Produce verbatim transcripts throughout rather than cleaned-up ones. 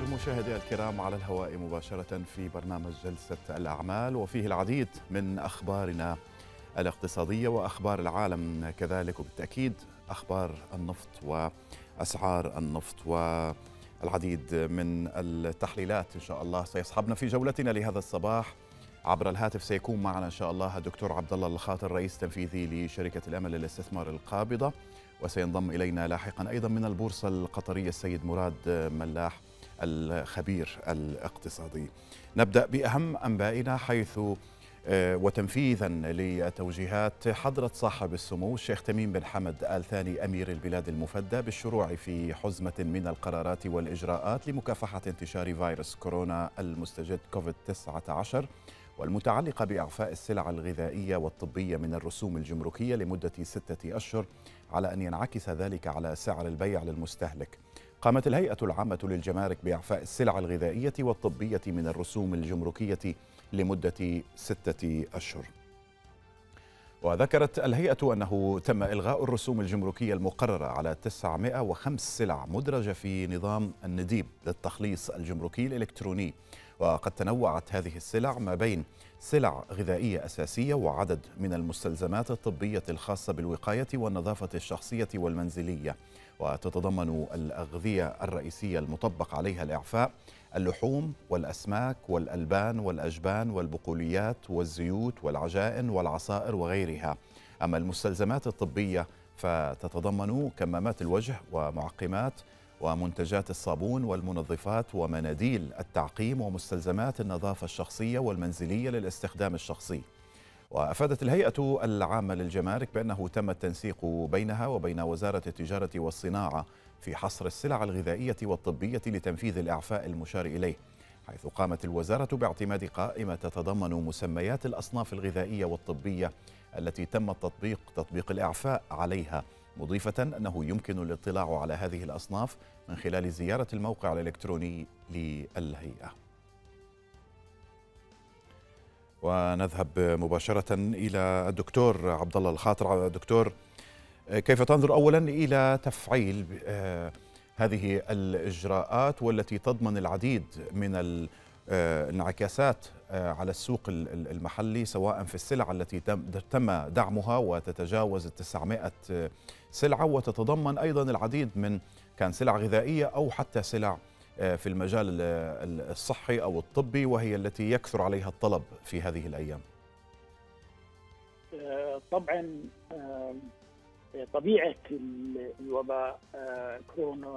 مشاهدي الكرام على الهواء مباشرة في برنامج جلسة الأعمال، وفيه العديد من أخبارنا الاقتصادية وأخبار العالم كذلك، وبالتأكيد أخبار النفط وأسعار النفط والعديد من التحليلات. إن شاء الله سيصحبنا في جولتنا لهذا الصباح عبر الهاتف. سيكون معنا إن شاء الله الدكتور عبد الله الخاطر، رئيس تنفيذي لشركة الأمل للاستثمار القابضة، وسينضم إلينا لاحقا أيضا من البورصة القطرية السيد مراد ملاح الخبير الاقتصادي. نبدأ بأهم أنبائنا، حيث وتنفيذا لتوجيهات حضرة صاحب السمو الشيخ تميم بن حمد آل ثاني أمير البلاد المفدى بالشروع في حزمة من القرارات والإجراءات لمكافحة انتشار فيروس كورونا المستجد كوفيد تسعة عشر والمتعلقة بإعفاء السلع الغذائية والطبية من الرسوم الجمركية لمدة ستة أشهر، على أن ينعكس ذلك على سعر البيع للمستهلك. قامت الهيئة العامة للجمارك بإعفاء السلع الغذائية والطبية من الرسوم الجمركية لمدة ستة أشهر. وذكرت الهيئة أنه تم إلغاء الرسوم الجمركية المقررة على تسعمائة وخمس سلع مدرجة في نظام النديب للتخليص الجمركي الإلكتروني، وقد تنوعت هذه السلع ما بين سلع غذائية أساسية وعدد من المستلزمات الطبية الخاصة بالوقاية والنظافة الشخصية والمنزلية، وتتضمن الأغذية الرئيسية المطبق عليها الإعفاء اللحوم والأسماك والألبان والأجبان والبقوليات والزيوت والعجائن والعصائر وغيرها. أما المستلزمات الطبية فتتضمن كمامات الوجه ومعقمات ومنتجات الصابون والمنظفات ومناديل التعقيم ومستلزمات النظافة الشخصية والمنزلية للاستخدام الشخصي. وأفادت الهيئة العامة للجمارك بأنه تم التنسيق بينها وبين وزارة التجارة والصناعة في حصر السلع الغذائية والطبية لتنفيذ الإعفاء المشار إليه، حيث قامت الوزارة باعتماد قائمة تتضمن مسميات الأصناف الغذائية والطبية التي تم التطبيق تطبيق الإعفاء عليها، مضيفة أنه يمكن الاطلاع على هذه الأصناف من خلال زيارة الموقع الإلكتروني للهيئة. ونذهب مباشرة إلى الدكتور عبد الله الخاطر. دكتور، كيف تنظر أولا إلى تفعيل هذه الإجراءات والتي تضمن العديد من الانعكاسات على السوق المحلي، سواء في السلع التي تم دعمها وتتجاوز التسعمائة سلعة، وتتضمن أيضا العديد من كان سلع غذائية أو حتى سلع في المجال الصحي أو الطبي، وهي التي يكثر عليها الطلب في هذه الأيام؟ طبعا طبيعة الوباء كورونا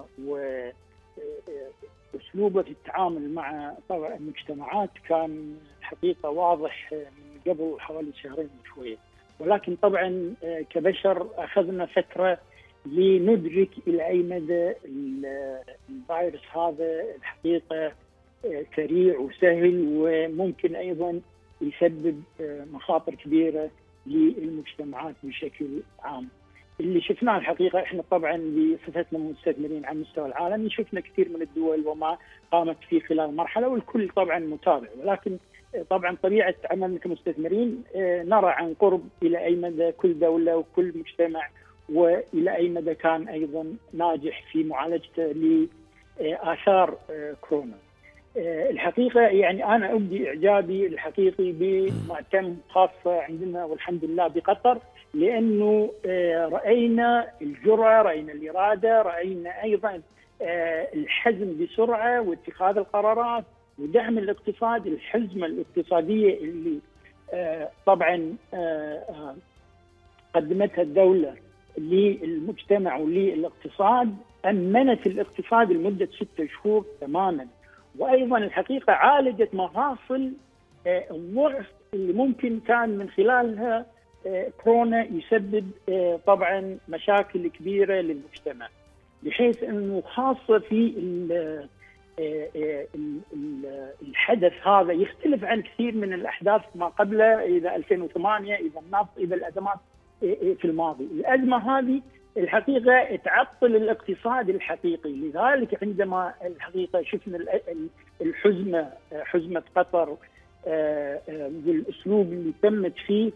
وأسلوبه في التعامل مع طبعا المجتمعات كان حقيقة واضح من قبل حوالي شهرين شوية، ولكن طبعا كبشر أخذنا فترة لندرك إلى أي مدى الفيروس هذا الحقيقة سريع وسهل، وممكن أيضا يسبب مخاطر كبيرة للمجتمعات بشكل عام. اللي شفناه الحقيقة احنا طبعا بصفتنا مستثمرين على مستوى العالمي شفنا كثير من الدول وما قامت في خلال مرحلة، والكل طبعا متابع، ولكن طبعا طبيعة عملنا كمستثمرين نرى عن قرب إلى أي مدى كل دولة وكل مجتمع وإلى أي مدى كان أيضا ناجح في معالجته لآثار كورونا. الحقيقة يعني أنا أبدي إعجابي الحقيقي بما تم خاصة عندنا والحمد لله بقطر، لأنه رأينا الجرأة، رأينا الإرادة، رأينا أيضا الحزم بسرعة واتخاذ القرارات ودعم الاقتصاد، الحزمة الاقتصادية اللي طبعا قدمتها الدولة للمجتمع وللاقتصاد، أمنت الاقتصاد لمدة ستة شهور تماما، وأيضا الحقيقة عالجت مفاصل الضعف اللي ممكن كان من خلالها كورونا يسبب طبعا مشاكل كبيرة للمجتمع، بحيث أنه خاصة في الحدث هذا يختلف عن كثير من الأحداث ما قبله، إذا ألفين وثمانية، إذا النفط، إذا الأزمات في الماضي. الأزمة هذه الحقيقة تعطل الاقتصاد الحقيقي، لذلك عندما الحقيقة شفنا الحزمة حزمة قطر والأسلوب اللي تمت فيه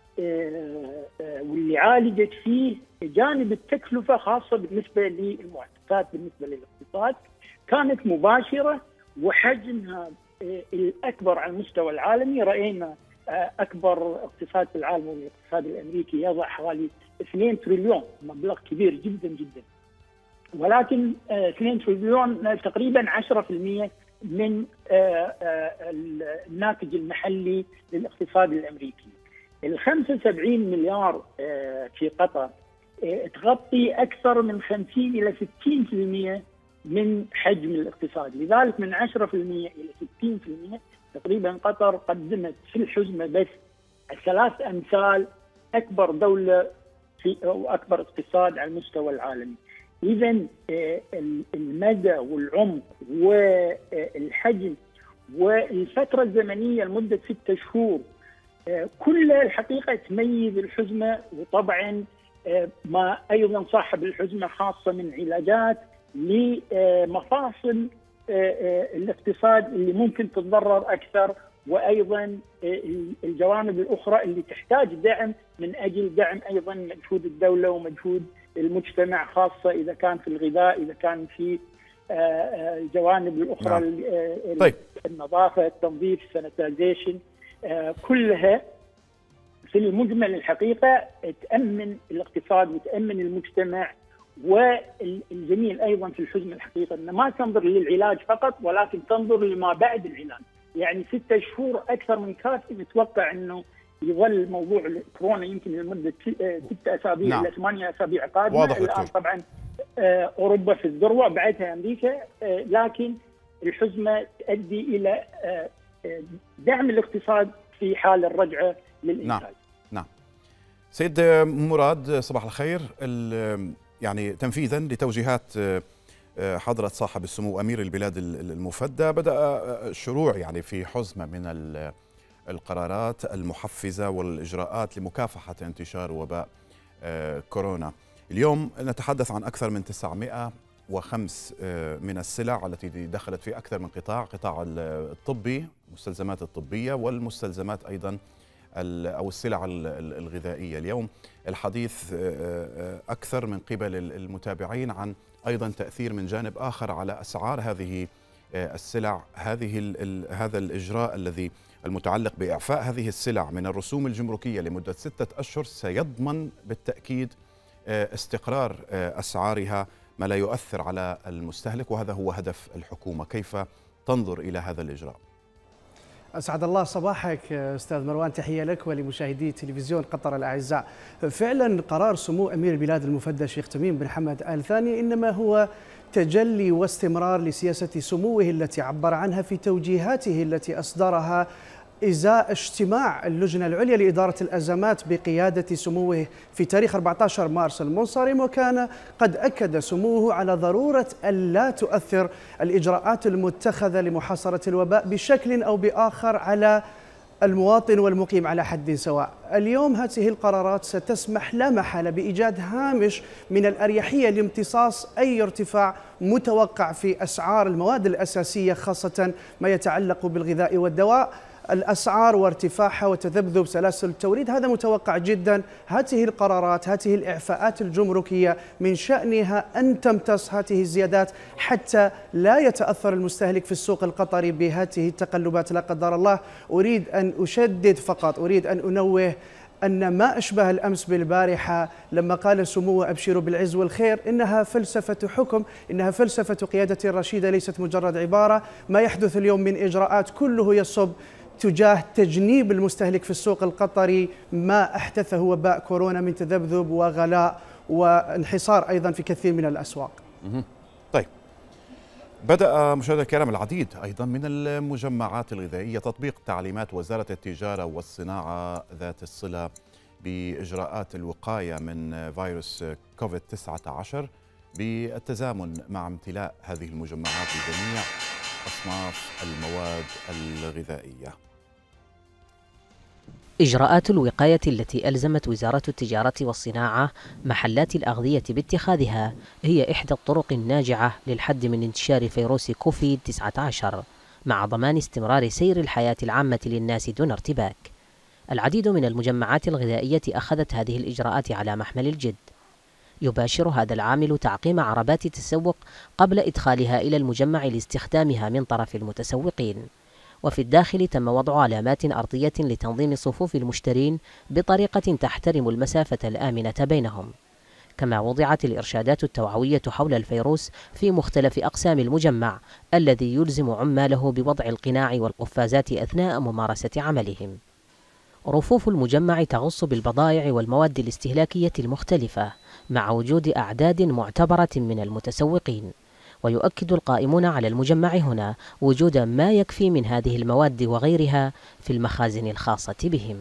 واللي عالجت فيه جانب التكلفة، خاصة بالنسبة للمؤسسات بالنسبة للاقتصاد. الاقتصاد كانت مباشرة وحجمها الأكبر على المستوى العالمي. رأينا أكبر اقتصاد في العالم والاقتصاد الأمريكي يضع حوالي اثنين تريليون، مبلغ كبير جدا جدا، ولكن اثنين تريليون تقريبا عشرة بالمئة من الناتج المحلي للاقتصاد الأمريكي. ال خمسة وسبعين مليار في قطر تغطي أكثر من خمسين إلى ستين بالمئة من حجم الاقتصاد، لذلك من عشرة بالمئة إلى ستين بالمئة تقريبا قطر قدمت في الحزمة بس ثلاث أمثال أكبر دولة في أو أكبر اقتصاد على المستوى العالمي. إذا المدى والعمق والحجم والفترة الزمنية لمدة ستة شهور كلها الحقيقة تميز الحزمة، وطبعا ما أيضا صاحب الحزمة خاصة من علاجات لمفاصل الاقتصاد اللي ممكن تتضرر أكثر، وأيضا الجوانب الأخرى اللي تحتاج دعم من أجل دعم أيضا مجهود الدولة ومجهود المجتمع، خاصة إذا كان في الغذاء، إذا كان في الجوانب الأخرى. نعم. طيب. النظافة، التنظيف، السانيتايزيشن، كلها في المجمل الحقيقة تأمن الاقتصاد وتأمن المجتمع. والجميل أيضا في الحزمة الحقيقة أن ما تنظر للعلاج فقط، ولكن تنظر لما بعد العلاج. يعني ستة شهور أكثر من كافي. نتوقع أنه يظل موضوع الكورونا يمكن لمدة ستة أسابيع نعم. إلى ثمانية أسابيع قادمة. الآن طبعا أوروبا في الذروة، بعدها أمريكا، لكن الحزمة تؤدي إلى دعم الاقتصاد في حال الرجعة للإنتاج. نعم نعم. سيد مراد، صباح الخير. يعني تنفيذا لتوجيهات حضرة صاحب السمو أمير البلاد المفدى، بدأ الشروع يعني في حزمة من القرارات المحفزة والإجراءات لمكافحة انتشار وباء كورونا. اليوم نتحدث عن أكثر من تسعمئة وخمسة من السلع التي دخلت في أكثر من قطاع، قطاع الطبي، المستلزمات الطبية، والمستلزمات أيضا أو السلع الغذائية. اليوم الحديث أكثر من قبل المتابعين عن أيضا تأثير من جانب آخر على أسعار هذه السلع. هذه هذا الإجراء الذي المتعلق بإعفاء هذه السلع من الرسوم الجمركية لمدة ستة أشهر سيضمن بالتأكيد استقرار أسعارها، ما لا يؤثر على المستهلك، وهذا هو هدف الحكومة. كيف تنظر إلى هذا الإجراء؟ أسعد الله صباحك أستاذ مروان، تحية لك ولمشاهدي تلفزيون قطر الأعزاء. فعلا قرار سمو أمير البلاد المفدى الشيخ تميم بن حمد آل ثاني إنما هو تجلي واستمرار لسياسة سموه التي عبر عنها في توجيهاته التي أصدرها إزاء اجتماع اللجنة العليا لإدارة الأزمات بقيادة سموه في تاريخ أربعة عشر مارس المنصرم، وكان قد أكد سموه على ضرورة ألا تؤثر الإجراءات المتخذة لمحاصرة الوباء بشكل أو بآخر على المواطن والمقيم على حد سواء. اليوم هذه القرارات ستسمح لا محالة بإيجاد هامش من الأريحية لامتصاص أي ارتفاع متوقع في أسعار المواد الأساسية، خاصة ما يتعلق بالغذاء والدواء. الأسعار وارتفاعها وتذبذب سلاسل التوريد هذا متوقع جدا. هذه القرارات، هذه الإعفاءات الجمركية من شأنها أن تمتص هذه الزيادات حتى لا يتأثر المستهلك في السوق القطري بهذه التقلبات لا قدر الله. أريد أن أشدد فقط، أريد أن أنوه أن ما أشبه الأمس بالبارحة لما قال سموه أبشروا بالعز والخير إنها فلسفة حكم، إنها فلسفة قيادة رشيدة، ليست مجرد عبارة. ما يحدث اليوم من إجراءات كله يصب تجاه تجنيب المستهلك في السوق القطري ما أحدثه وباء كورونا من تذبذب وغلاء وانحصار أيضا في كثير من الأسواق. طيب، بدأ مشاهدينا الكرام العديد أيضا من المجمعات الغذائية تطبيق تعليمات وزارة التجارة والصناعة ذات الصلة بإجراءات الوقاية من فيروس كوفيد تسعة عشر بالتزامن مع امتلاء هذه المجمعات بجميع أصناف المواد الغذائية. إجراءات الوقاية التي ألزمت وزارة التجارة والصناعة محلات الأغذية باتخاذها هي إحدى الطرق الناجعة للحد من انتشار فيروس كوفيد تسعة عشر مع ضمان استمرار سير الحياة العامة للناس دون ارتباك. العديد من المجمعات الغذائية أخذت هذه الإجراءات على محمل الجد. يباشر هذا العامل تعقيم عربات التسوق قبل إدخالها إلى المجمع لاستخدامها من طرف المتسوقين. وفي الداخل تم وضع علامات أرضية لتنظيم صفوف المشترين بطريقة تحترم المسافة الآمنة بينهم. كما وضعت الإرشادات التوعوية حول الفيروس في مختلف أقسام المجمع الذي يلزم عماله بوضع القناع والقفازات أثناء ممارسة عملهم. رفوف المجمع تغص بالبضائع والمواد الاستهلاكية المختلفة مع وجود أعداد معتبرة من المتسوقين. ويؤكد القائمون على المجمع هنا وجود ما يكفي من هذه المواد وغيرها في المخازن الخاصة بهم.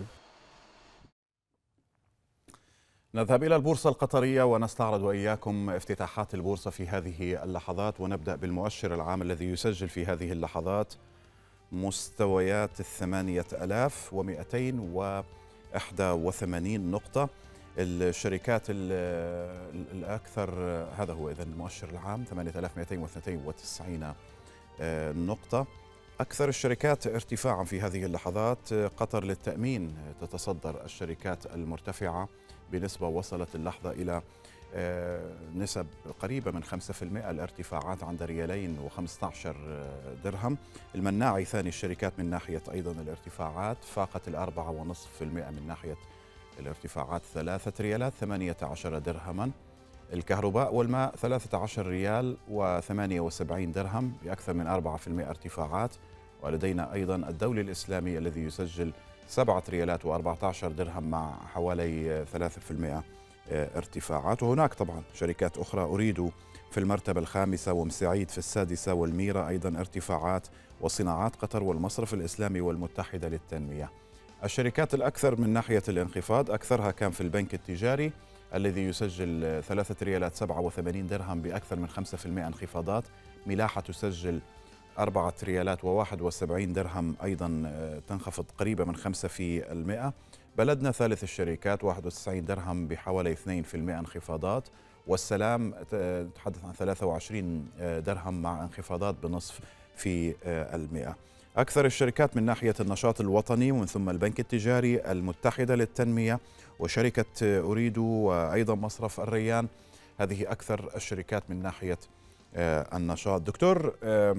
نذهب إلى البورصة القطرية ونستعرض وإياكم افتتاحات البورصة في هذه اللحظات، ونبدأ بالمؤشر العام الذي يسجل في هذه اللحظات مستويات الثمانية آلاف ومئتين وإحدى وثمانين نقطة. الشركات الأكثر، هذا هو إذن المؤشر العام، ثمانية آلاف ومئتين واثنين وتسعين نقطة. أكثر الشركات ارتفاعا في هذه اللحظات قطر للتأمين تتصدر الشركات المرتفعة بنسبة وصلت اللحظة إلى نسب قريبة من خمسة بالمئة. الارتفاعات عند ريالين وخمسة عشر درهم. المناعي ثاني الشركات من ناحية أيضا الارتفاعات، فاقت الأربعة ونصف في المئة من ناحية الارتفاعات، ثلاثة ريالات ثمانية عشر درهما. الكهرباء والماء ثلاثة عشر ريال وثمانية وسبعين درهم بأكثر من أربعة بالمئة ارتفاعات. ولدينا أيضا الدولي الإسلامي الذي يسجل سبعة ريالات وأربعة عشر درهم مع حوالي ثلاثة بالمئة ارتفاعات. وهناك طبعا شركات أخرى، أريد في المرتبة الخامسة ومسعيد في السادسة والميرا أيضا ارتفاعات، وصناعات قطر والمصرف الإسلامي والمتحدة للتنمية. الشركات الأكثر من ناحية الانخفاض أكثرها كان في البنك التجاري الذي يسجل ثلاثة ريالات سبعة وثمانين درهم بأكثر من خمسة بالمئة انخفاضات. ملاحة تسجل أربعة ريالات وواحد وسبعين درهم أيضا تنخفض قريبة من خمسة في المئة. بلدنا ثالث الشركات واحد وتسعين درهم بحوالي اثنين بالمئة انخفاضات. والسلام تحدث عن ثلاثة وعشرين درهم مع انخفاضات بنصف في المئة. أكثر الشركات من ناحية النشاط الوطني ومن ثم البنك التجاري، المتحدة للتنمية وشركة أريد وأيضا مصرف الريان، هذه أكثر الشركات من ناحية النشاط. دكتور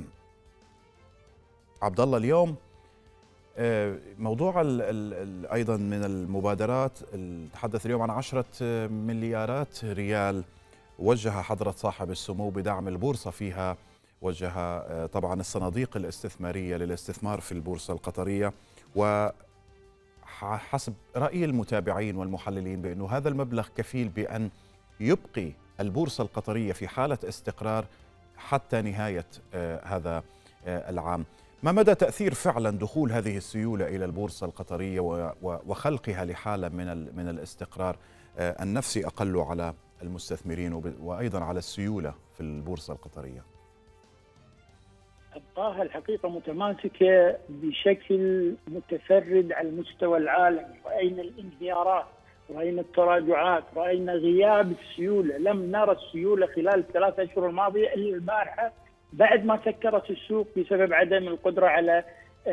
عبد الله، اليوم موضوع ال ال أيضا من المبادرات، نتحدث اليوم عن عشرة مليارات ريال وجه حضرة صاحب السمو بدعم البورصة فيها، وجه طبعا الصناديق الاستثمارية للاستثمار في البورصة القطرية. وحسب رأي المتابعين والمحللين بأنه هذا المبلغ كفيل بأن يبقي البورصة القطرية في حالة استقرار حتى نهاية هذا العام. ما مدى تأثير فعلا دخول هذه السيولة إلى البورصة القطرية وخلقها لحالة من من الاستقرار النفسي أقل على المستثمرين وأيضا على السيولة في البورصة القطرية؟ أبقاها الحقيقة متماسكة بشكل متفرد على المستوى العالمي. رأينا الانهيارات، رأينا التراجعات، رأينا غياب السيولة. لم نرى السيولة خلال الثلاث أشهر الماضية إلا البارحة بعد ما سكرت السوق بسبب عدم القدرة على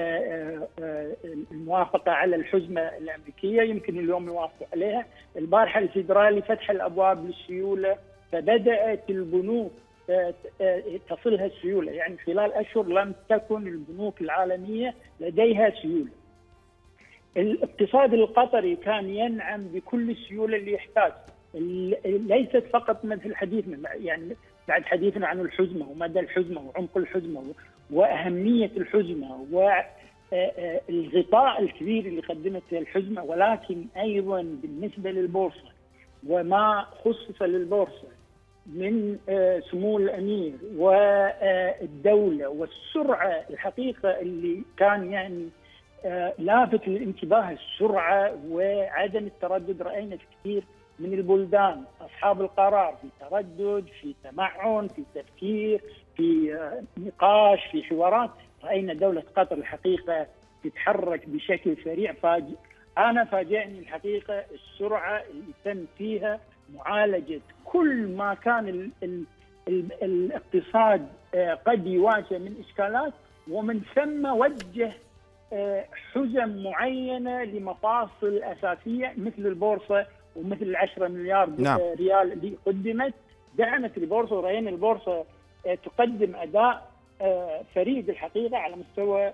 الموافقة على الحزمة الأمريكية. يمكن اليوم يوافقوا عليها. البارحة الفيدرالي فتح الأبواب للسيولة، فبدأت البنوك تصلها السيولة. يعني خلال أشهر لم تكن البنوك العالمية لديها سيولة. الاقتصاد القطري كان ينعم بكل السيولة اللي يحتاج، ليست فقط مثل الحديث يعني بعد حديثنا عن الحزمة ومدى الحزمة وعمق الحزمة وأهمية الحزمة والغطاء الكبير اللي قدمته الحزمة، ولكن أيضا بالنسبة للبورصة وما خصص للبورصة من سمو الأمير والدولة والسرعة الحقيقة اللي كان يعني لافت للانتباه، السرعة وعدم التردد. رأينا في كثير من البلدان أصحاب القرار في تردد، في تمعن، في تفكير، في نقاش، في حوارات. رأينا دولة قطر الحقيقة تتحرك بشكل سريع. فاجئ أنا فاجأني الحقيقة السرعة اللي تم فيها معالجة كل ما كان ال ال ال الاقتصاد قد يواجه من إشكالات، ومن ثم وجه حزم معينة لمفاصل أساسية مثل البورصة ومثل العشرة مليار نعم. ريال اللي قدمت دعمت البورصه، ورأينا البورصه تقدم اداء فريد الحقيقه على مستوى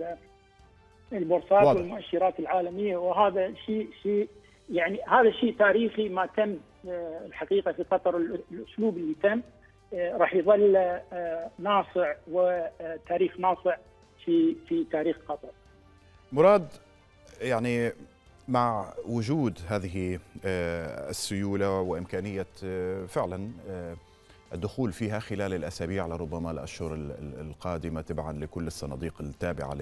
البورصات واضح. والمؤشرات العالميه، وهذا شيء شيء يعني هذا شيء تاريخي ما تم الحقيقه في قطر. الاسلوب اللي تم راح يظل ناصع وتاريخ ناصع في في تاريخ قطر. مراد، يعني مع وجود هذه السيوله وامكانيه فعلا الدخول فيها خلال الاسابيع لربما الاشهر القادمه تبعا لكل الصناديق التابعه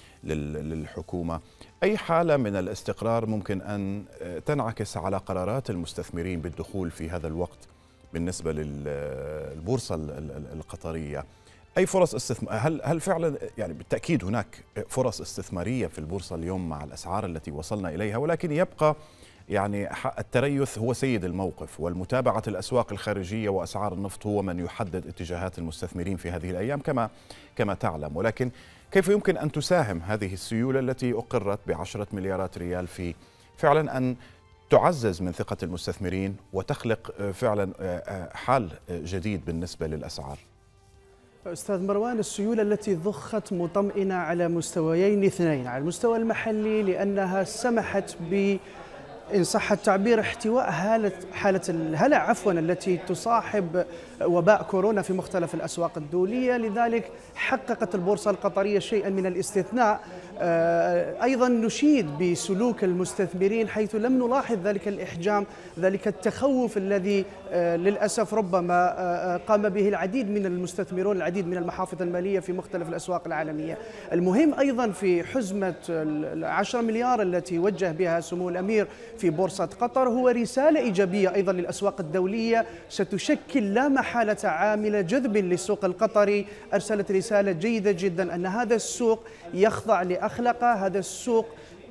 للحكومه، اي حاله من الاستقرار ممكن ان تنعكس على قرارات المستثمرين بالدخول في هذا الوقت بالنسبه للبورصه القطريه؟ اي فرص استثمار؟ هل هل فعلا يعني بالتاكيد هناك فرص استثماريه في البورصه اليوم مع الاسعار التي وصلنا اليها، ولكن يبقى يعني التريث هو سيد الموقف، والمتابعة الأسواق الخارجية وأسعار النفط هو من يحدد اتجاهات المستثمرين في هذه الأيام كما كما تعلم. ولكن كيف يمكن أن تساهم هذه السيولة التي أقرت بعشرة مليارات ريال في فعلا أن تعزز من ثقة المستثمرين وتخلق فعلا حال جديد بالنسبة للأسعار؟ أستاذ مروان، السيولة التي ضخت مطمئنة على مستويين اثنين، على المستوى المحلي لأنها سمحت ب إن صح التعبير احتواء حالة حالة الهلع عفوا التي تصاحب وباء كورونا في مختلف الأسواق الدولية، لذلك حققت البورصة القطرية شيئا من الاستثناء. أيضا نشيد بسلوك المستثمرين حيث لم نلاحظ ذلك الإحجام، ذلك التخوف الذي للأسف ربما قام به العديد من المستثمرون، العديد من المحافظ المالية في مختلف الأسواق العالمية. المهم أيضا في حزمة العشرة مليار التي وجه بها سمو الأمير في بورصة قطر هو رسالة إيجابية أيضا للأسواق الدولية ستشكل لا محالة عامل جذب للسوق القطري. أرسلت رسالة جيدة جدا أن هذا السوق يخضع لأخلاقه، هذا السوق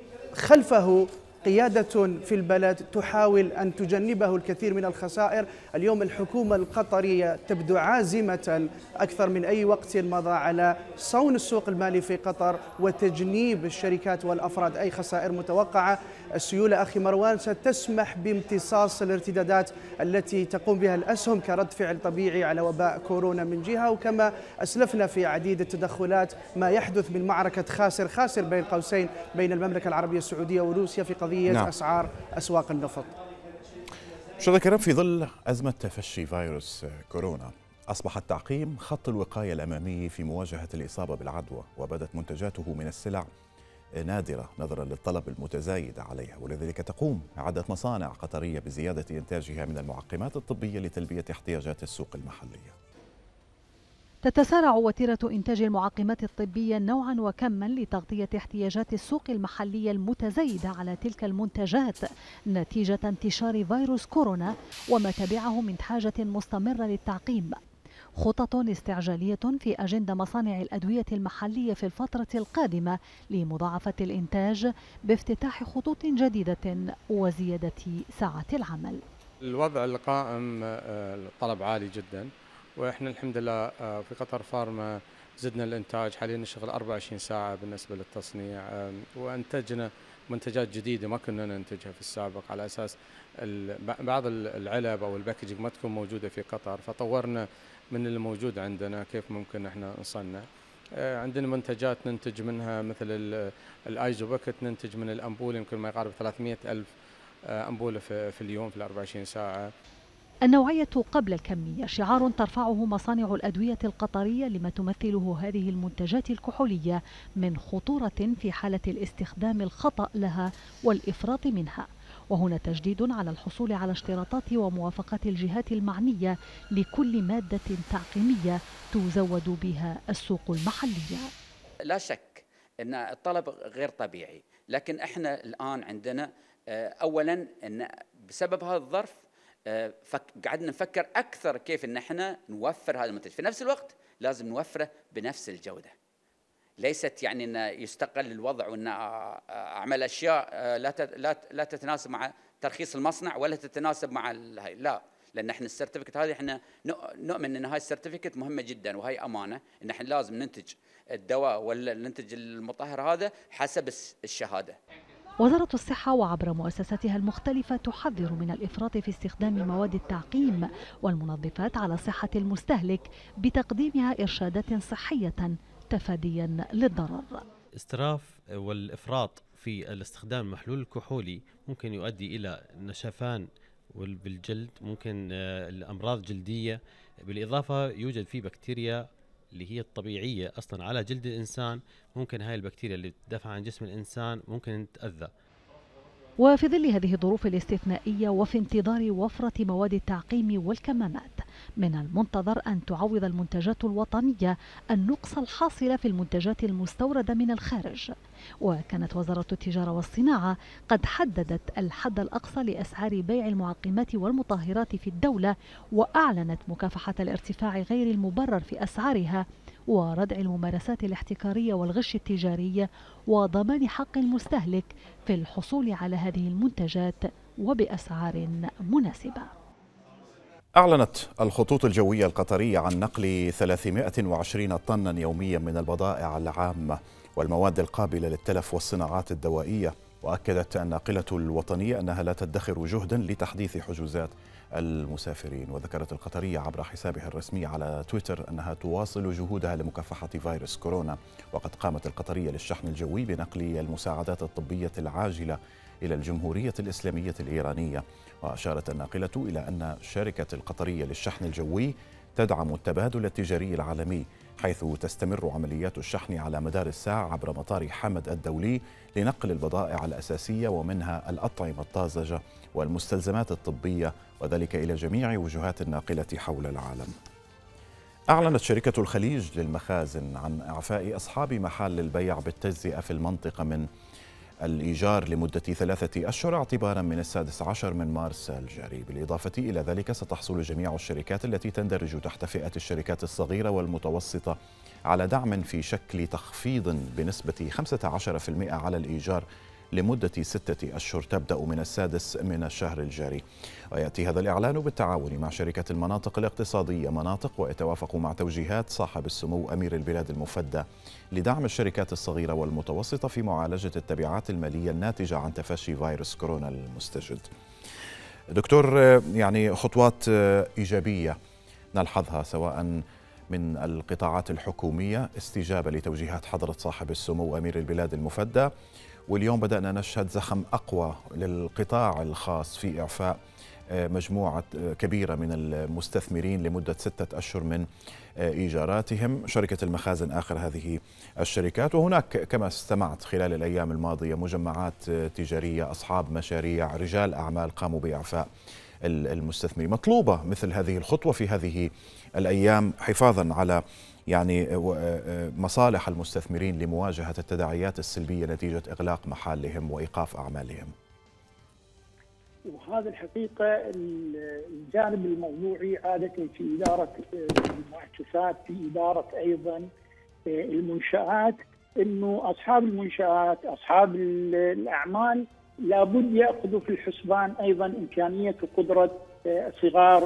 خلفه قيادة في البلد تحاول أن تجنبه الكثير من الخسائر. اليوم الحكومة القطرية تبدو عازمة أكثر من أي وقت مضى على صون السوق المالي في قطر وتجنيب الشركات والأفراد أي خسائر متوقعة. السيولة أخي مروان ستسمح بامتصاص الارتدادات التي تقوم بها الأسهم كرد فعل طبيعي على وباء كورونا من جهة، وكما أسلفنا في عديد التدخلات ما يحدث من معركة خاسر خاسر بين قوسين بين المملكة العربية السعودية وروسيا في قضية نعم. أسعار أسواق النفط. مشاهدينا الكرام، في ظل أزمة تفشي فيروس كورونا أصبح التعقيم خط الوقاية الأمامي في مواجهة الإصابة بالعدوى، وبدت منتجاته من السلع نادرة نظرا للطلب المتزايد عليها، ولذلك تقوم عدة مصانع قطرية بزيادة إنتاجها من المعقمات الطبية لتلبية احتياجات السوق المحلية. تتسارع وتيرة إنتاج المعقمات الطبية نوعا وكما لتغطية احتياجات السوق المحلية المتزايدة على تلك المنتجات نتيجة انتشار فيروس كورونا وما تبعه من حاجة مستمرة للتعقيم. خطط استعجالية في أجندة مصانع الأدوية المحلية في الفترة القادمة لمضاعفة الإنتاج بافتتاح خطوط جديدة وزيادة ساعات العمل. الوضع القائم الطلب عالي جدا، واحنا الحمد لله في قطر فارما زدنا الانتاج، حاليا نشتغل أربعة وعشرين ساعة بالنسبة للتصنيع، وانتجنا منتجات جديدة ما كنا ننتجها في السابق على أساس بعض العلب أو الباكجينج ما تكون موجودة في قطر، فطورنا من اللي موجود عندنا كيف ممكن احنا نصنع. عندنا منتجات ننتج منها مثل الايزو باكت، ننتج من الأنبول يمكن ما يقارب ثلاثمئة ألف أنبولة في اليوم في الأربع وعشرين ساعة. النوعية قبل الكمية شعار ترفعه مصانع الأدوية القطرية لما تمثله هذه المنتجات الكحولية من خطورة في حالة الاستخدام الخطأ لها والإفراط منها. وهنا تجديد على الحصول على اشتراطات وموافقات الجهات المعنية لكل مادة تعقيمية تزود بها السوق المحلية. لا شك أن الطلب غير طبيعي، لكن احنا الآن عندنا أولا أن بسبب هذا الظرف قعدنا نفكر أكثر كيف أن احنا نوفر هذا المنتج، في نفس الوقت لازم نوفره بنفس الجودة. ليست يعني أن يستقل الوضع وأن أعمل أشياء لا لا تتناسب مع ترخيص المصنع ولا تتناسب مع هاي، لا، لأن احنا السيرتيفيكت هذه احنا نؤمن أن هاي السيرتيفيكت مهمة جدا وهي أمانة، أن احنا لازم ننتج الدواء ولا ننتج المطهر هذا حسب الشهادة. وزارة الصحة وعبر مؤسساتها المختلفة تحذر من الإفراط في استخدام مواد التعقيم والمنظفات على صحة المستهلك بتقديمها إرشادات صحية تفاديا للضرر. الإسراف والإفراط في الاستخدام المحلول الكحولي ممكن يؤدي إلى نشفان بالجلد، ممكن الأمراض جلدية، بالإضافة يوجد فيه بكتيريا اللي هي الطبيعية أصلا على جلد الإنسان، ممكن هاي البكتيريا اللي تدافع عن جسم الإنسان ممكن تتأذى. وفي ظل هذه الظروف الاستثنائية وفي انتظار وفرة مواد التعقيم والكمامات، من المنتظر أن تعوض المنتجات الوطنية النقص الحاصل في المنتجات المستوردة من الخارج. وكانت وزارة التجارة والصناعة قد حددت الحد الأقصى لأسعار بيع المعقمات والمطهرات في الدولة، وأعلنت مكافحة الارتفاع غير المبرر في أسعارها وردع الممارسات الاحتكارية والغش التجاري وضمان حق المستهلك في الحصول على هذه المنتجات وبأسعار مناسبة. أعلنت الخطوط الجوية القطرية عن نقل ثلاثمائة وعشرين طنا يوميا من البضائع العامة والمواد القابلة للتلف والصناعات الدوائية. وأكدت الناقلة الوطنية أنها لا تدخر جهدا لتحديث حجوزات المسافرين. وذكرت القطرية عبر حسابها الرسمي على تويتر أنها تواصل جهودها لمكافحة فيروس كورونا. وقد قامت القطرية للشحن الجوي بنقل المساعدات الطبية العاجلة إلى الجمهورية الإسلامية الإيرانية. وأشارت الناقلة إلى أن شركة القطرية للشحن الجوي تدعم التبادل التجاري العالمي، حيث تستمر عمليات الشحن على مدار الساعة عبر مطار حمد الدولي لنقل البضائع الأساسية ومنها الأطعمة الطازجة والمستلزمات الطبية، وذلك إلى جميع وجهات الناقلة حول العالم. أعلنت شركة الخليج للمخازن عن إعفاء أصحاب محال البيع بالتجزئة في المنطقة من الإيجار لمدة ثلاثة أشهر اعتبارا من السادس عشر من مارس الجاري. بالإضافة إلى ذلك ستحصل جميع الشركات التي تندرج تحت فئة الشركات الصغيرة والمتوسطة على دعم في شكل تخفيض بنسبة خمسة عشر بالمئة على الإيجار لمدة ستة أشهر تبدأ من السادس من الشهر الجاري. ويأتي هذا الإعلان بالتعاون مع شركة المناطق الاقتصادية مناطق، ويتوافق مع توجيهات صاحب السمو أمير البلاد المفدى لدعم الشركات الصغيرة والمتوسطة في معالجة التبعات المالية الناتجة عن تفشي فيروس كورونا المستجد. دكتور، يعني خطوات إيجابية نلحظها سواء من القطاعات الحكومية استجابة لتوجيهات حضرة صاحب السمو أمير البلاد المفدى، واليوم بدأنا نشهد زخم أقوى للقطاع الخاص في إعفاء مجموعة كبيرة من المستثمرين لمدة ستة أشهر من إيجاراتهم. شركة المخازن آخر هذه الشركات، وهناك كما استمعت خلال الأيام الماضية مجمعات تجارية، أصحاب مشاريع، رجال أعمال قاموا بإعفاء المستثمرين. مطلوبة مثل هذه الخطوة في هذه الأيام حفاظا على يعني مصالح المستثمرين لمواجهة التداعيات السلبية نتيجة إغلاق محلهم وإيقاف أعمالهم. وهذا الحقيقة الجانب الموضوعي عادة في إدارة المؤسسات، في إدارة أيضا المنشآت، أنه أصحاب المنشآت أصحاب الأعمال لابد يأخذوا في الحسبان أيضا إمكانية وقدرة صغار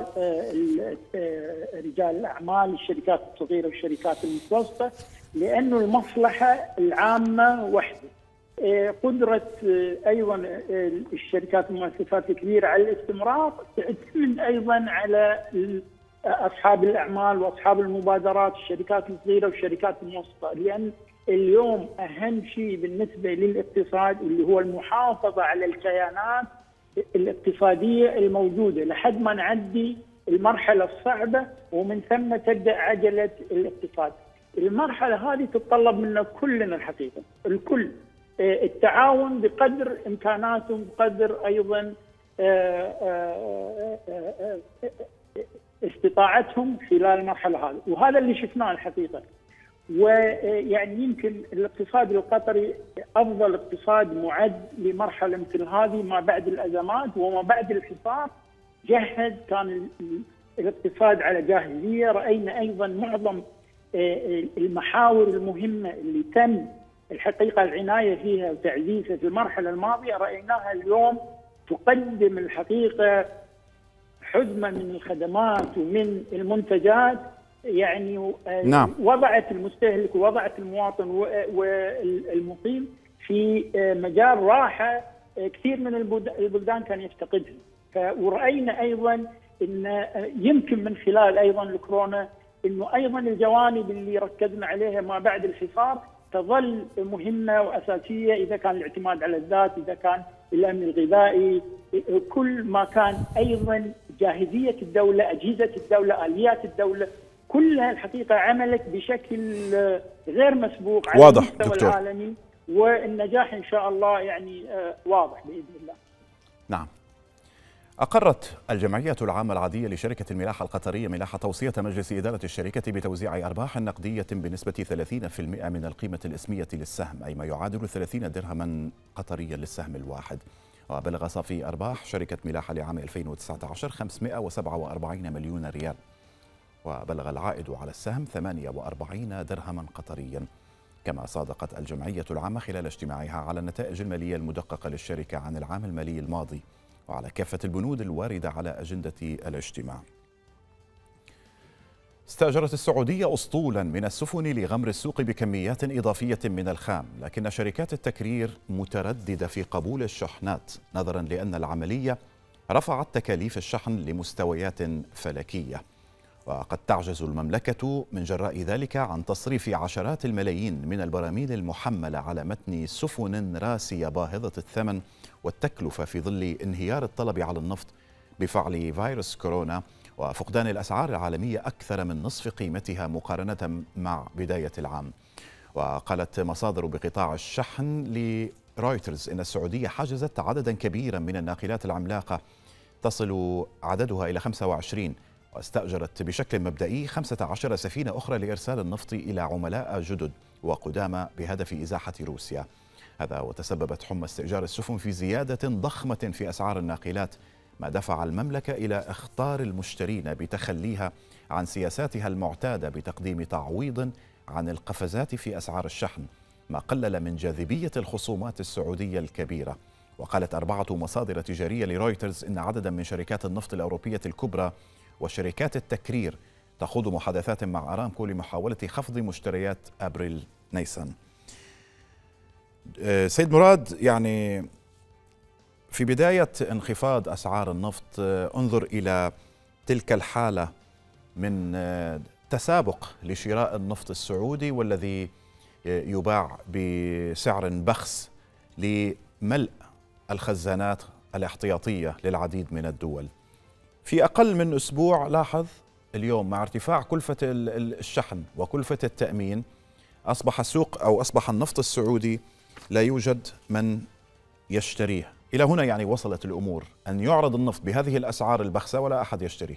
رجال الأعمال، الشركات الصغيرة والشركات المتوسطة، لأنه المصلحة العامة وحده. قدرة أيضا الشركات والمؤسسات الكبيرة على الاستمرار تعتمد أيضا على أصحاب الأعمال وأصحاب المبادرات، الشركات الصغيرة والشركات المتوسطة، لأن اليوم أهم شيء بالنسبة للاقتصاد اللي هو المحافظة على الكيانات الاقتصادية الموجودة لحد ما نعدي المرحلة الصعبة، ومن ثم تبدأ عجلة الاقتصاد. المرحلة هذه تتطلب منا كلنا الحقيقة، الكل التعاون بقدر إمكاناتهم، بقدر أيضا استطاعتهم خلال المرحلة هذه، وهذا اللي شفناه الحقيقة. ويعني يمكن الاقتصاد القطري أفضل اقتصاد معد لمرحلة مثل هذه ما بعد الأزمات وما بعد الحصار. جهز، كان الاقتصاد على جاهزية. رأينا أيضا معظم المحاور المهمة اللي تم الحقيقة العناية فيها وتعزيزها في المرحلة الماضية رأيناها اليوم تقدم الحقيقة حزمة من الخدمات ومن المنتجات، يعني نعم. وضعت المستهلك ووضعت المواطن والمقيم في مجال راحه كثير من البلدان كان يفتقدها. ورأينا ايضا ان يمكن من خلال ايضا الكورونا انه ايضا الجوانب اللي ركزنا عليها ما بعد الحصار تظل مهمه واساسيه، اذا كان الاعتماد على الذات، اذا كان الامن الغذائي، كل ما كان ايضا جاهزيه الدوله، اجهزه الدوله، اليات الدوله، كلها الحقيقه عملت بشكل غير مسبوق على واضح المستوى دكتور. العالمي، والنجاح ان شاء الله يعني واضح باذن الله. نعم. أقرت الجمعية العامة العادية لشركة الملاحة القطرية ملاحة توصية مجلس إدارة الشركة بتوزيع أرباح نقدية بنسبة ثلاثين بالمئة من القيمة الإسمية للسهم، أي ما يعادل ثلاثين درهما قطريا للسهم الواحد. وبلغ صافي أرباح شركة ملاحة لعام ألفين وتسعة عشر خمسمئة وسبعة وأربعين مليون ريال، وبلغ العائد على السهم ثمانية وأربعين درهما قطريا. كما صادقت الجمعية العامة خلال اجتماعها على النتائج المالية المدققة للشركة عن العام المالي الماضي وعلى كافة البنود الواردة على أجندة الاجتماع. استأجرت السعودية أسطولا من السفن لغمر السوق بكميات إضافية من الخام، لكن شركات التكرير مترددة في قبول الشحنات نظرا لأن العملية رفعت تكاليف الشحن لمستويات فلكية. وقد تعجز المملكة من جراء ذلك عن تصريف عشرات الملايين من البراميل المحملة على متن سفن راسية باهظة الثمن والتكلفة في ظل انهيار الطلب على النفط بفعل فيروس كورونا وفقدان الأسعار العالمية أكثر من نصف قيمتها مقارنة مع بداية العام. وقالت مصادر بقطاع الشحن لرويترز إن السعودية حجزت عددا كبيرا من الناقلات العملاقة تصل عددها إلى خمسة وعشرين، واستأجرت بشكل مبدئي خمسة عشر سفينة أخرى لإرسال النفط إلى عملاء جدد وقدامى بهدف إزاحة روسيا. هذا وتسببت حمى استئجار السفن في زيادة ضخمة في أسعار الناقلات، ما دفع المملكة إلى إخطار المشترين بتخليها عن سياساتها المعتادة بتقديم تعويض عن القفزات في أسعار الشحن، ما قلل من جاذبية الخصومات السعودية الكبيرة. وقالت أربعة مصادر تجارية لرويترز إن عددا من شركات النفط الأوروبية الكبرى وشركات التكرير تخوض محادثات مع أرامكو لمحاولة خفض مشتريات أبريل نيسان. سيد مراد، يعني في بداية انخفاض أسعار النفط انظر إلى تلك الحالة من تسابق لشراء النفط السعودي والذي يباع بسعر بخس لملء الخزانات الاحتياطية للعديد من الدول. في أقل من أسبوع لاحظ اليوم مع ارتفاع كلفة الشحن وكلفة التأمين أصبح السوق أو أصبح النفط السعودي لا يوجد من يشتريه. إلى هنا يعني وصلت الأمور أن يعرض النفط بهذه الأسعار البخسة ولا أحد يشتريه.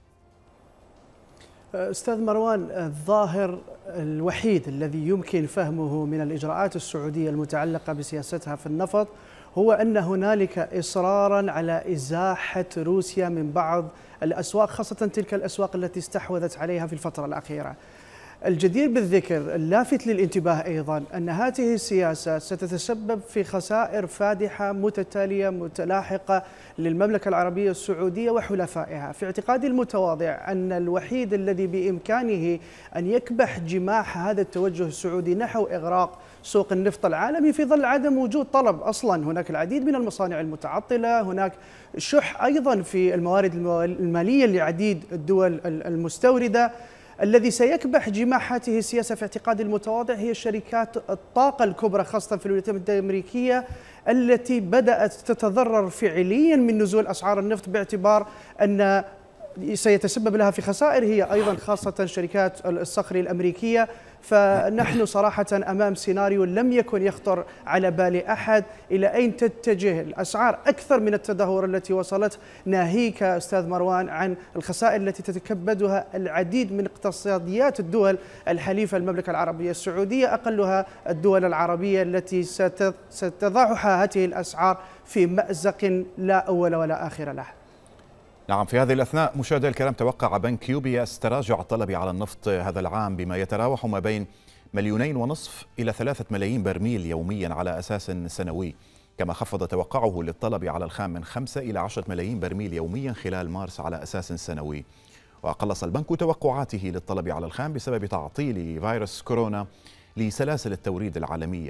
أستاذ مروان، الظاهر الوحيد الذي يمكن فهمه من الإجراءات السعودية المتعلقة بسياستها في النفط هو أن هنالك إصرارا على إزاحة روسيا من بعض الأسواق، خاصة تلك الأسواق التي استحوذت عليها في الفترة الأخيرة. الجدير بالذكر اللافت للانتباه أيضا أن هذه السياسة ستتسبب في خسائر فادحة متتالية متلاحقة للمملكة العربية السعودية وحلفائها. في اعتقادي المتواضع أن الوحيد الذي بإمكانه أن يكبح جماح هذا التوجه السعودي نحو إغراق سوق النفط العالمي في ظل عدم وجود طلب أصلا. هناك العديد من المصانع المتعطلة، هناك شح أيضا في الموارد المالية لعديد الدول المستوردة. الذي سيكبح جماح هذه السياسة في اعتقادي المتواضع هي شركات الطاقة الكبرى خاصة في الولايات المتحدة الأمريكية التي بدأت تتضرر فعليا من نزول أسعار النفط، باعتبار أن سيتسبب لها في خسائر هي أيضا، خاصة شركات الصخر الأمريكية. فنحن صراحة أمام سيناريو لم يكن يخطر على بال أحد إلى أين تتجه الأسعار أكثر من التدهور التي وصلت، ناهيك أستاذ مروان عن الخسائر التي تتكبدها العديد من اقتصاديات الدول الحليفة المملكة العربية السعودية، أقلها الدول العربية التي ستضعها هذه الأسعار في مأزق لا أول ولا آخر له. نعم، في هذه الأثناء مشاهدي الكرام توقع بنك يو بي اس تراجع الطلب على النفط هذا العام بما يتراوح ما بين مليونين ونصف إلى ثلاثة ملايين برميل يوميا على أساس سنوي، كما خفض توقعه للطلب على الخام من خمسة إلى عشرة ملايين برميل يوميا خلال مارس على أساس سنوي. وقلص البنك توقعاته للطلب على الخام بسبب تعطيل فيروس كورونا لسلاسل التوريد العالمية،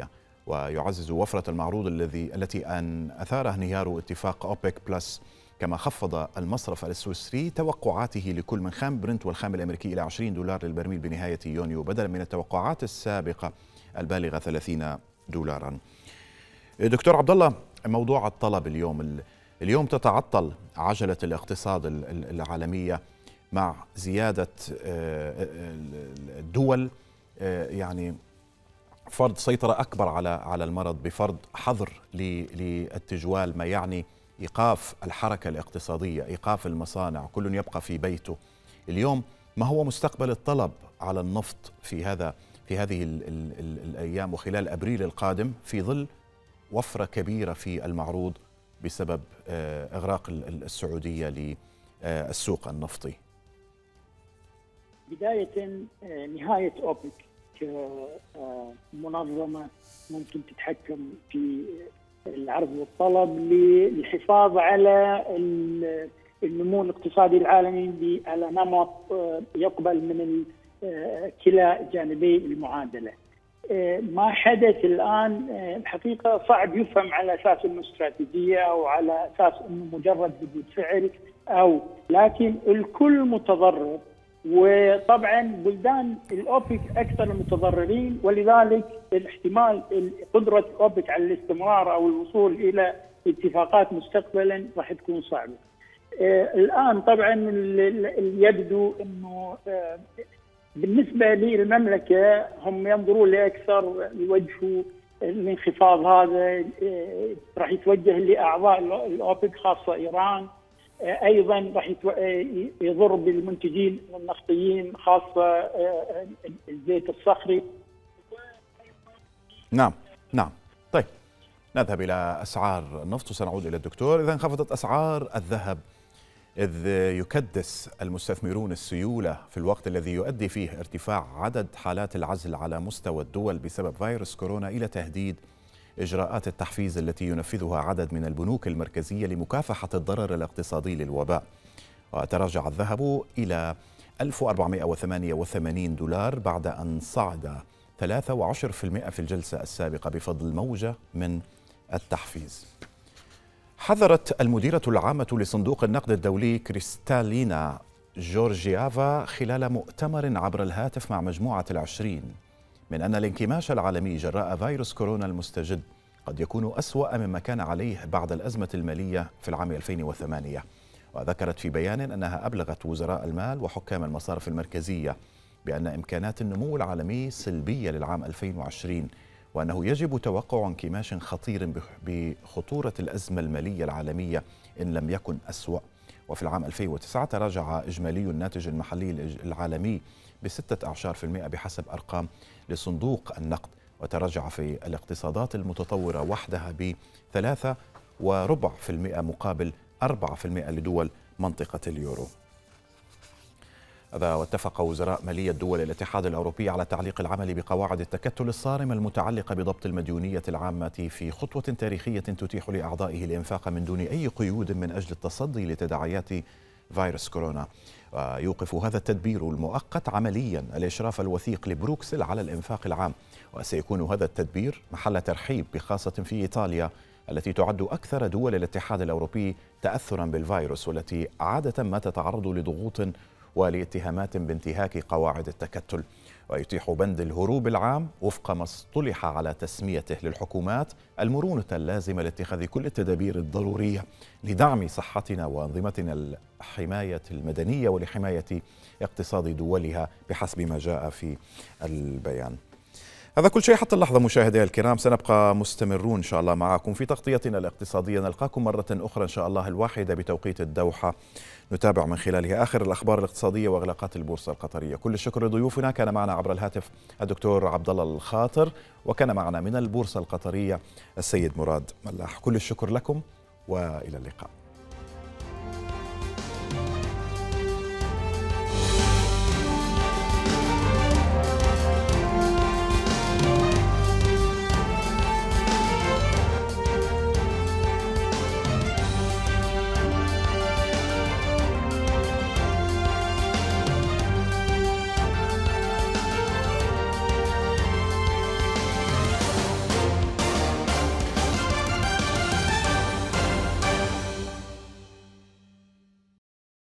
ويعزز وفرة المعروض الذي التي أن أثاره انهيار اتفاق أوبك بلس، كما خفض المصرف السويسري توقعاته لكل من خام برنت والخام الأمريكي إلى عشرين دولار للبرميل بنهاية يونيو بدلا من التوقعات السابقة البالغة ثلاثين دولارا. دكتور عبد الله، موضوع الطلب اليوم اليوم تتعطل عجلة الاقتصاد العالمية مع زيادة الدول يعني فرض سيطرة أكبر على على المرض بفرض حظر للتجوال، ما يعني إيقاف الحركة الاقتصادية، إيقاف المصانع، كل يبقى في بيته. اليوم ما هو مستقبل الطلب على النفط في هذا في هذه ال ال ال الأيام وخلال أبريل القادم في ظل وفرة كبيرة في المعروض بسبب إغراق السعودية للسوق النفطي؟ بداية نهاية أوبك كمنظمة ممكن تتحكم في العرض والطلب للحفاظ على النمو الاقتصادي العالمي على نمط يقبل من كلا جانبي المعادلة. ما حدث الآن الحقيقة صعب يفهم على أساس أنه استراتيجية أو على أساس أنه مجرد ردود فعل، أو لكن الكل متضرر، وطبعا بلدان الأوبك أكثر المتضررين، ولذلك الاحتمال قدرة الأوبك على الاستمرار أو الوصول إلى اتفاقات مستقبلا راح تكون صعبة. الآن طبعا يبدو أنه بالنسبة للمملكة هم ينظرون لأكثر يوجهوا الانخفاض هذا راح يتوجه لأعضاء الأوبك خاصة إيران، أيضا راح يضر بالمنتجين النفطيين خاصة الزيت الصخري. نعم نعم. طيب نذهب إلى أسعار النفط وسنعود إلى الدكتور. إذا انخفضت أسعار الذهب إذ يكدس المستثمرون السيولة في الوقت الذي يؤدي فيه ارتفاع عدد حالات العزل على مستوى الدول بسبب فيروس كورونا إلى تهديد إجراءات التحفيز التي ينفذها عدد من البنوك المركزية لمكافحة الضرر الاقتصادي للوباء. وتراجع الذهب إلى ألف وأربعمائة وثمانية وثمانين دولار بعد أن صعد ثلاثة وعشرة بالمئة في الجلسة السابقة بفضل موجة من التحفيز. حذرت المديرة العامة لصندوق النقد الدولي كريستالينا جورجيافا خلال مؤتمر عبر الهاتف مع مجموعة العشرين من أن الانكماش العالمي جراء فيروس كورونا المستجد قد يكون أسوأ مما كان عليه بعد الأزمة المالية في العام ألفين وثمانية. وذكرت في بيان أنها أبلغت وزراء المال وحكام المصارف المركزية بأن إمكانات النمو العالمي سلبية للعام ألفين وعشرين، وأنه يجب توقع انكماش خطير بخطورة الأزمة المالية العالمية إن لم يكن أسوأ. وفي العام ألفين وتسعة تراجع إجمالي الناتج المحلي العالمي بستة أعشار في المئة بحسب أرقام لصندوق النقد، وتراجع في الاقتصادات المتطورة وحدها بثلاثة وربع في المئة مقابل أربعة في المئة لدول منطقة اليورو. هذا واتفق وزراء مالية دول الاتحاد الأوروبي على تعليق العمل بقواعد التكتل الصارمة المتعلقة بضبط المديونية العامة في خطوة تاريخية تتيح لأعضائه الإنفاق من دون أي قيود من أجل التصدي لتداعيات فيروس كورونا. ويوقف هذا التدبير المؤقت عمليا الإشراف الوثيق لبروكسل على الإنفاق العام، وسيكون هذا التدبير محل ترحيب بخاصة في إيطاليا التي تعد أكثر دول الاتحاد الأوروبي تأثرا بالفيروس، والتي عادة ما تتعرض لضغوط ولاتهامات بانتهاك قواعد التكتل. ويتيح بند الهروب العام وفق ما اصطلح على تسميته للحكومات المرونة اللازمة لاتخاذ كل التدابير الضرورية لدعم صحتنا وأنظمتنا الحماية المدنية ولحماية اقتصاد دولها بحسب ما جاء في البيان. هذا كل شيء حتى اللحظة مشاهدينا الكرام، سنبقى مستمرون إن شاء الله معكم في تغطيتنا الاقتصادية. نلقاكم مرة أخرى إن شاء الله الواحدة بتوقيت الدوحة، نتابع من خلالها آخر الأخبار الاقتصادية وإغلاقات البورصة القطرية. كل الشكر لضيوفنا، كان معنا عبر الهاتف الدكتور عبد الله الخاطر، وكان معنا من البورصة القطرية السيد مراد ملاح. كل الشكر لكم وإلى اللقاء.